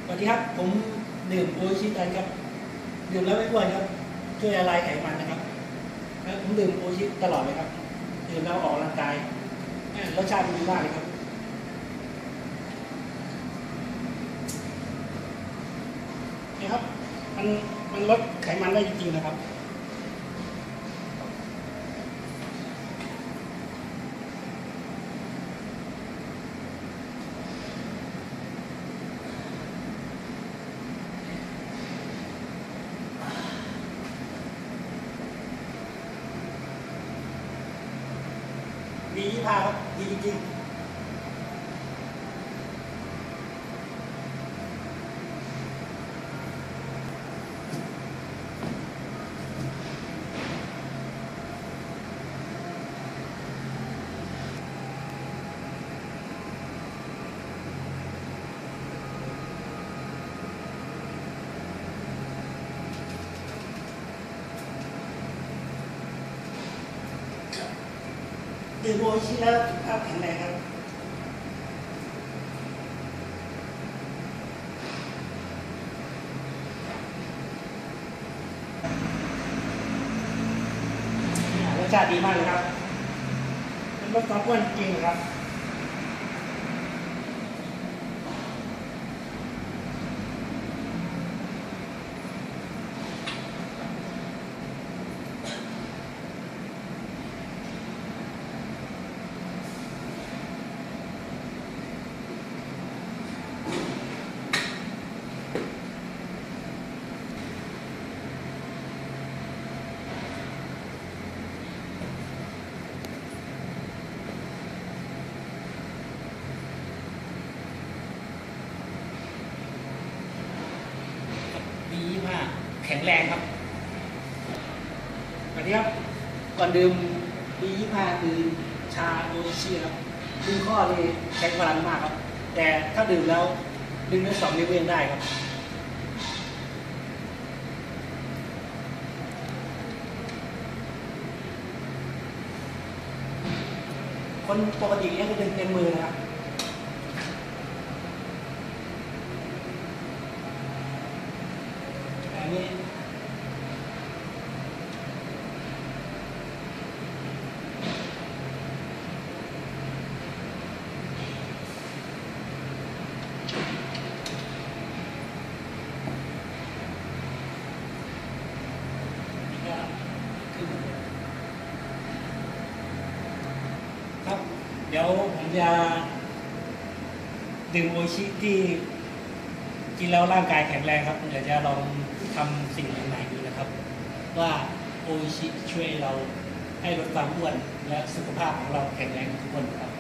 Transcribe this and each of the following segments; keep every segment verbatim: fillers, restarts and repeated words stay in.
วัสดีครับผมดื่มโออิชิกันครับดื่มแล้วไม่อ้วนครับช่วยละลายไขมันนะครับผมดื่มโออิชิตลอดเลยครับดื่มแล้วออกกำลังกายรสชาติดีมากเลยครับนี่ครับมันมันลดไขมันได้จริงๆนะครับดียี่ห้าครับดีจริงดื่มโออิชิแล้วสุขภาพแข็งแรงครับรสชาติดีมากเลยครับมันลดความอ้วนจริงครับดีมากแข็งแรงครับสวัสดีครับก่อนดื่มดียี่ห้าคือชาโออิชิครับดึงข้อเลยใช้พลังมากครับแต่ถ้าดื่มแล้วดึงได้สองนิ้วเองได้ครับคนปกติเนี่ยจะดึงเต็มมือนะครับอันนี้ครับเดี๋ยวผมจะดื่มโออิชิที่กินแล้วร่างกายแข็งแรงครับเดี๋ยวจะลองทำสิ่งใหม่ๆดูนะครับว่าโออิชิช่วยเราให้ลดความอ้วนและสุขภาพของเราแข็งแรงทุกคนครับ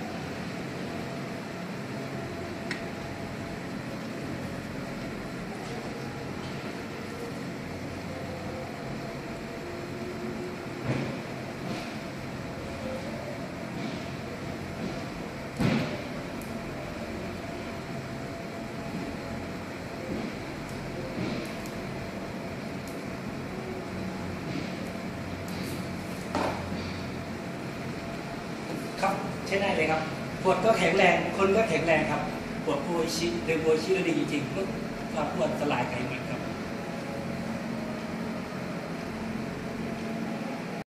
ครับใช้ได้เลยครับปวดก็แข็งแรงคนก็แข็งแรงครับปวดโออิชิดื่มโออิชิแล้วดีจริงๆลดความอ้วนสลายไขมันครับ